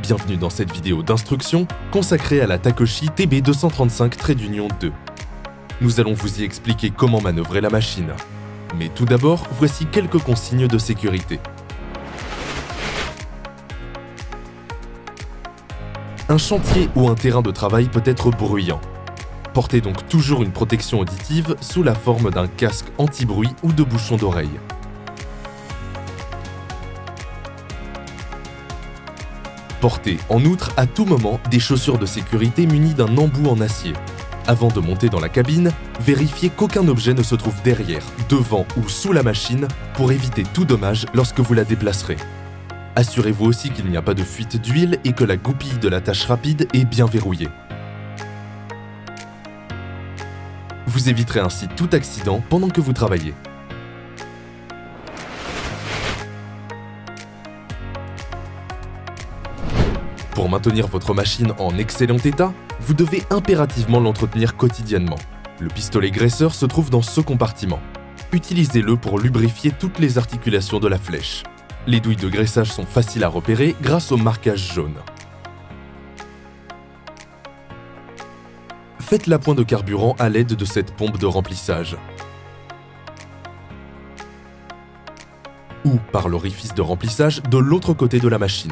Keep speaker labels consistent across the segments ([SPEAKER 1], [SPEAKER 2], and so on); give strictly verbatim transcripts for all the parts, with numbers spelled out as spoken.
[SPEAKER 1] Bienvenue dans cette vidéo d'instruction consacrée à la Takoshi T B deux cent trente-cinq deux. Nous allons vous y expliquer comment manœuvrer la machine. Mais tout d'abord, voici quelques consignes de sécurité. Un chantier ou un terrain de travail peut être bruyant. Portez donc toujours une protection auditive sous la forme d'un casque anti-bruit ou de bouchon d'oreille. Portez en outre à tout moment des chaussures de sécurité munies d'un embout en acier. Avant de monter dans la cabine, vérifiez qu'aucun objet ne se trouve derrière, devant ou sous la machine pour éviter tout dommage lorsque vous la déplacerez. Assurez-vous aussi qu'il n'y a pas de fuite d'huile et que la goupille de l'attache rapide est bien verrouillée. Vous éviterez ainsi tout accident pendant que vous travaillez. Pour maintenir votre machine en excellent état, vous devez impérativement l'entretenir quotidiennement. Le pistolet graisseur se trouve dans ce compartiment. Utilisez-le pour lubrifier toutes les articulations de la flèche. Les douilles de graissage sont faciles à repérer grâce au marquage jaune. Faites l'appoint de carburant à l'aide de cette pompe de remplissage. Ou par l'orifice de remplissage de l'autre côté de la machine.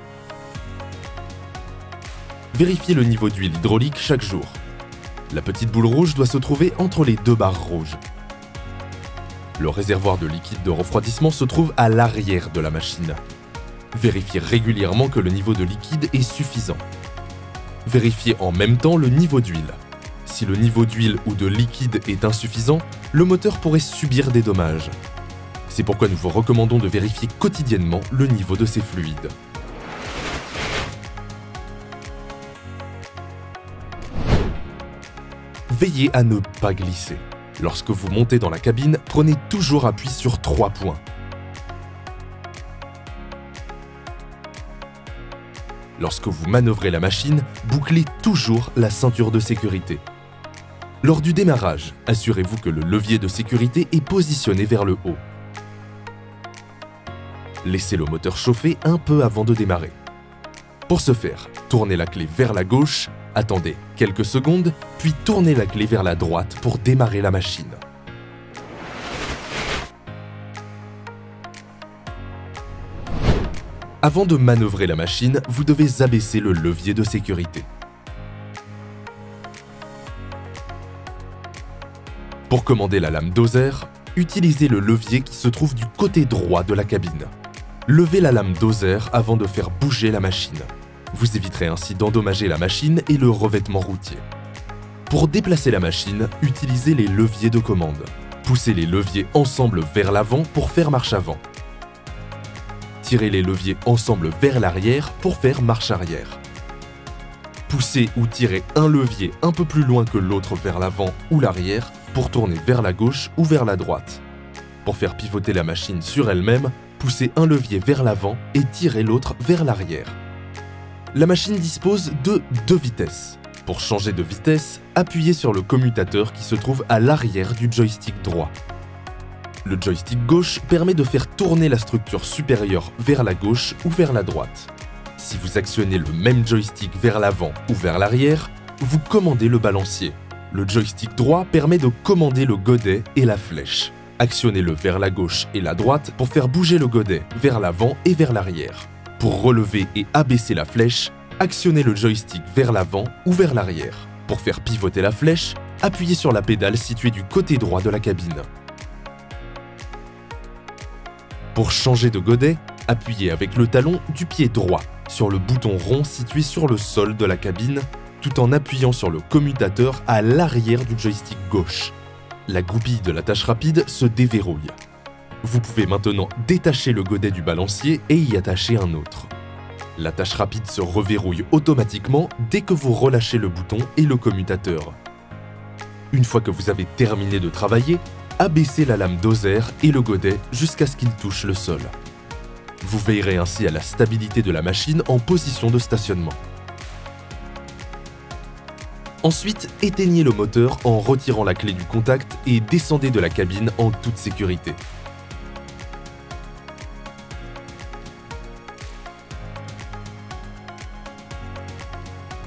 [SPEAKER 1] Vérifiez le niveau d'huile hydraulique chaque jour. La petite boule rouge doit se trouver entre les deux barres rouges. Le réservoir de liquide de refroidissement se trouve à l'arrière de la machine. Vérifiez régulièrement que le niveau de liquide est suffisant. Vérifiez en même temps le niveau d'huile. Si le niveau d'huile ou de liquide est insuffisant, le moteur pourrait subir des dommages. C'est pourquoi nous vous recommandons de vérifier quotidiennement le niveau de ces fluides. Veillez à ne pas glisser. Lorsque vous montez dans la cabine, prenez toujours appui sur trois points. Lorsque vous manœuvrez la machine, bouclez toujours la ceinture de sécurité. Lors du démarrage, assurez-vous que le levier de sécurité est positionné vers le haut. Laissez le moteur chauffer un peu avant de démarrer. Pour ce faire, tournez la clé vers la gauche, attendez quelques secondes, puis tournez la clé vers la droite pour démarrer la machine. Avant de manœuvrer la machine, vous devez abaisser le levier de sécurité. Pour commander la lame doser, utilisez le levier qui se trouve du côté droit de la cabine. Levez la lame doser avant de faire bouger la machine. Vous éviterez ainsi d'endommager la machine et le revêtement routier. Pour déplacer la machine, utilisez les leviers de commande. Poussez les leviers ensemble vers l'avant pour faire marche avant. Tirez les leviers ensemble vers l'arrière pour faire marche arrière. Poussez ou tirez un levier un peu plus loin que l'autre vers l'avant ou l'arrière pour tourner vers la gauche ou vers la droite. Pour faire pivoter la machine sur elle-même, poussez un levier vers l'avant et tirez l'autre vers l'arrière. La machine dispose de deux vitesses. Pour changer de vitesse, appuyez sur le commutateur qui se trouve à l'arrière du joystick droit. Le joystick gauche permet de faire tourner la structure supérieure vers la gauche ou vers la droite. Si vous actionnez le même joystick vers l'avant ou vers l'arrière, vous commandez le balancier. Le joystick droit permet de commander le godet et la flèche. Actionnez-le vers la gauche et la droite pour faire bouger le godet vers l'avant et vers l'arrière. Pour relever et abaisser la flèche, actionnez le joystick vers l'avant ou vers l'arrière. Pour faire pivoter la flèche, appuyez sur la pédale située du côté droit de la cabine. Pour changer de godet, appuyez avec le talon du pied droit sur le bouton rond situé sur le sol de la cabine, tout en appuyant sur le commutateur à l'arrière du joystick gauche. La goupille de l'attache rapide se déverrouille. Vous pouvez maintenant détacher le godet du balancier et y attacher un autre. L'attache rapide se reverrouille automatiquement dès que vous relâchez le bouton et le commutateur. Une fois que vous avez terminé de travailler, abaissez la lame doser et le godet jusqu'à ce qu'il touche le sol. Vous veillerez ainsi à la stabilité de la machine en position de stationnement. Ensuite, éteignez le moteur en retirant la clé du contact et descendez de la cabine en toute sécurité.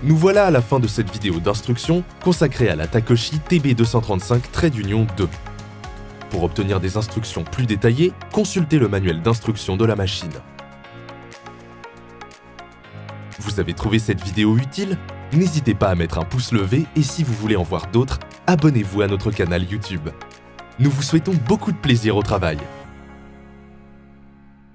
[SPEAKER 1] Nous voilà à la fin de cette vidéo d'instruction consacrée à la Takoshi T B deux cent trente-cinq trait d'union deux. Pour obtenir des instructions plus détaillées, consultez le manuel d'instruction de la machine. Vous avez trouvé cette vidéo utile? N'hésitez pas à mettre un pouce levé et si vous voulez en voir d'autres, abonnez-vous à notre canal YouTube. Nous vous souhaitons beaucoup de plaisir au travail.